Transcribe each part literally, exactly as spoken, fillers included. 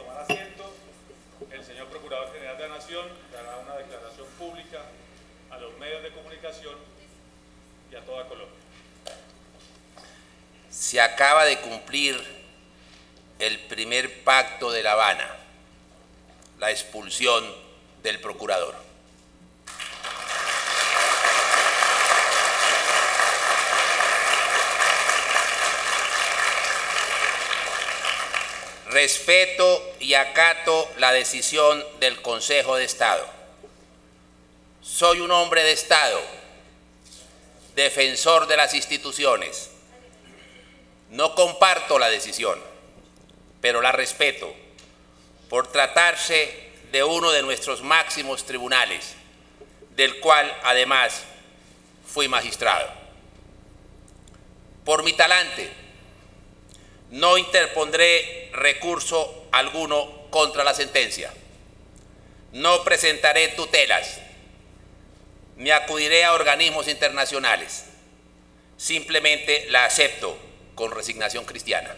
tomar asiento. El señor Procurador General de la Nación dará una declaración pública a los medios de comunicación y a toda Colombia. Se acaba de cumplir el primer pacto de La Habana, la expulsión del procurador. Respeto y acato la decisión del Consejo de Estado. Soy un hombre de Estado, defensor de las instituciones. No comparto la decisión, pero la respeto por tratarse de uno de nuestros máximos tribunales, del cual además fui magistrado. Por mi talante, no interpondré recurso alguno contra la sentencia. No presentaré tutelas, ni acudiré a organismos internacionales. Simplemente la acepto con resignación cristiana.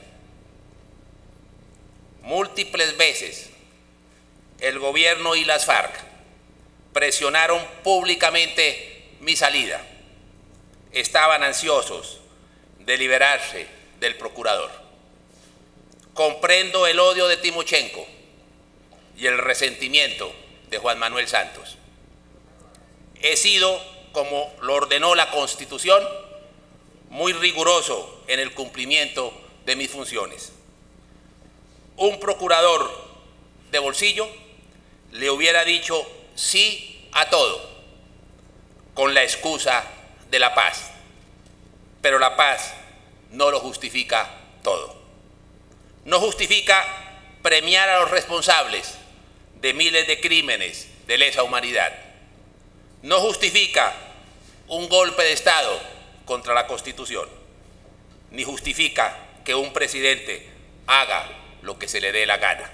Múltiples veces el gobierno y las FARC presionaron públicamente mi salida. Estaban ansiosos de liberarse del procurador. Comprendo el odio de Timochenko y el resentimiento de Juan Manuel Santos. He sido, como lo ordenó la Constitución, muy riguroso en el cumplimiento de mis funciones. Un procurador de bolsillo le hubiera dicho sí a todo, con la excusa de la paz. Pero la paz no lo justifica todo. No justifica premiar a los responsables de miles de crímenes de lesa humanidad. No justifica un golpe de Estado contra la Constitución, ni justifica que un presidente haga lo que se le dé la gana.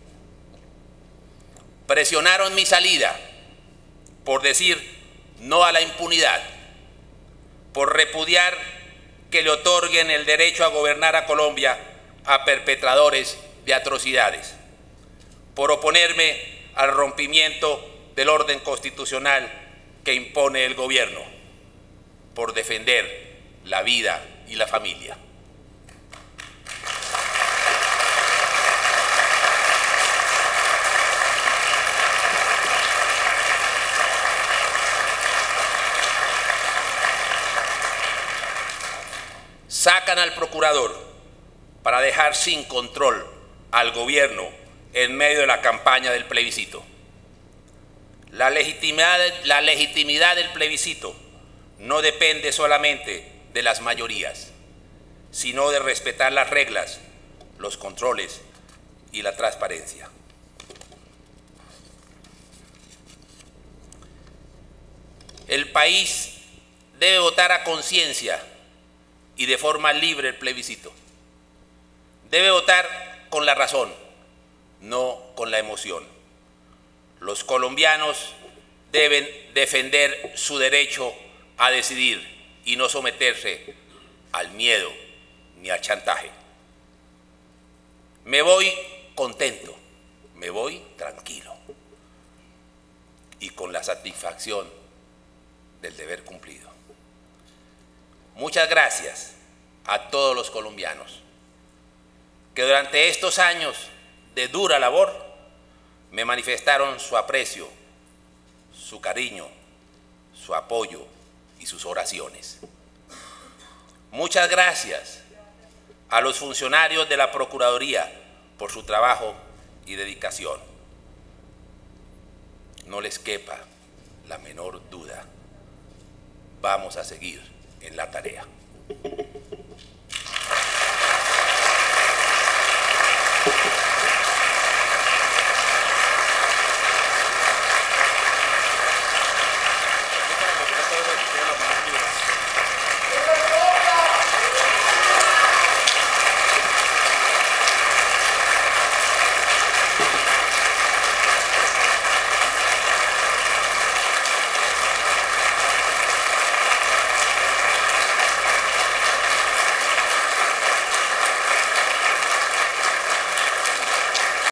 Presionaron mi salida por decir no a la impunidad, por repudiar que le otorguen el derecho a gobernar a Colombia a perpetradores de atrocidades, por oponerme al rompimiento del orden constitucional que impone el gobierno, por defender la vida y la familia. Sacan al procurador para dejar sin control al gobierno en medio de la campaña del plebiscito. La legitimidad, la legitimidad del plebiscito no depende solamente de las mayorías, sino de respetar las reglas, los controles y la transparencia. El país debe votar a conciencia y de forma libre el plebiscito. Debe votar con la razón, no con la emoción. Los colombianos deben defender su derecho a decidir y no someterse al miedo ni al chantaje. Me voy contento, me voy tranquilo y con la satisfacción del deber cumplido. Muchas gracias a todos los colombianos que durante estos años de dura labor me manifestaron su aprecio, su cariño, su apoyo y sus oraciones. Muchas gracias a los funcionarios de la Procuraduría por su trabajo y dedicación. No les quepa la menor duda, vamos a seguir en la tarea.